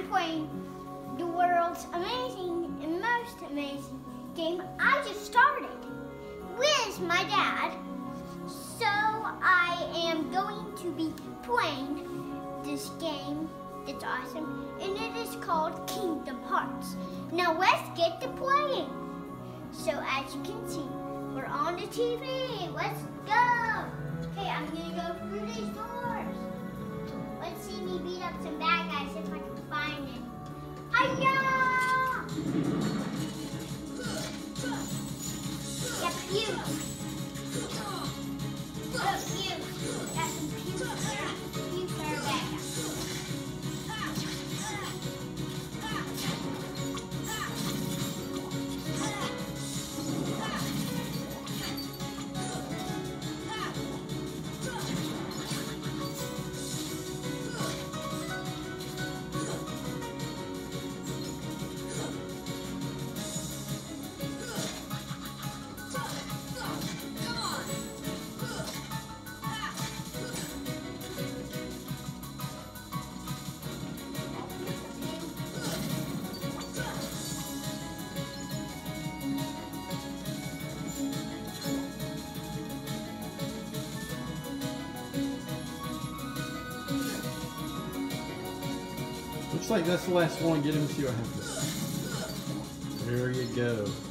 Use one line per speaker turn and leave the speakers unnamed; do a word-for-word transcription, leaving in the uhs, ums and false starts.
playing the world's amazing and most amazing game I just started with my dad. So I am going to be playing this game that's awesome, and it is called Kingdom Hearts. Now let's get to playing. So as you can see, we're on the T V. Let's go. Okay, I'm gonna go through these doors. Let's see me beat up some bad guys if I can find it. Hiya! Got pews. Got pews. Got some pews there. Pews for our bad guys.
Looks like that's the last one. Get him to see what happens. There you go.